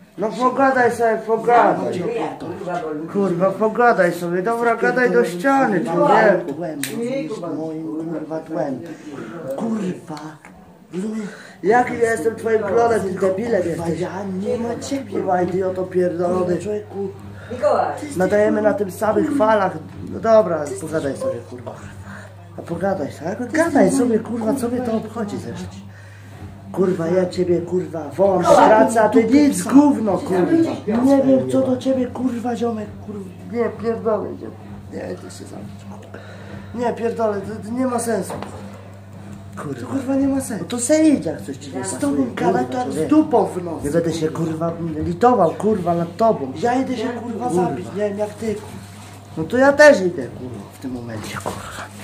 No pogadaj sobie, pogadaj. Kurwa, pogadaj sobie, dobra, gadaj do ściany, człowieku. Moim kurwa tłem. Kurwa. Jaki ja jestem twoim klonem, ty debilem jesteś. Ja nie ma ciebie. Kurwa, idioto pierdolony. Człowieku. Nadajemy na tym samych falach. No dobra, pogadaj sobie, kurwa. A pogadaj sobie, gadaj sobie, kurwa, co mnie to obchodzi zresztą. Kurwa, ja ciebie, kurwa, wołam do pracy, a ty nic, gówno, kurwa. Nie wiem, co do ciebie, kurwa, ziomek, kurwa. Nie, pierdolę, nie, ty się zamknij. Nie, pierdolę, to nie ma sensu. Kurwa, to, kurwa, nie ma sensu. To se idź, jak coś ci nie Z tobą pasuje. gadać tak z dupą w nocy. Nie będę się, kurwa, litował, kurwa, nad tobą. Ja idę się kurwa zabić, nie wiem jak ty kurwa. No to ja też idę, kurwa, w tym momencie, kurwa.